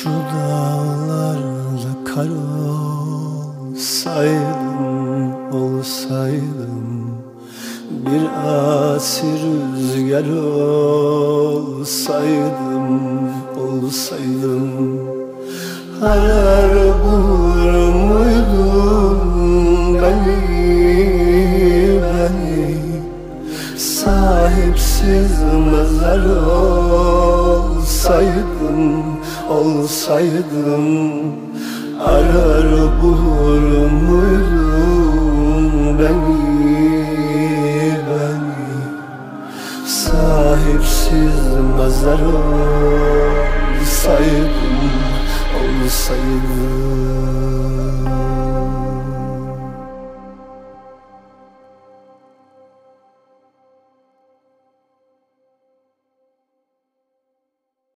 Şu dağlarda kar olsaydım, olsaydım, bir asi rüzgar olsaydım, olsaydım, arar bulur muydun beni, beni? Sahipsiz mezar olsaydım, olsaydım, arar bulur muydun beni, beni? Sahipsiz mezar olsaydım, olsaydım.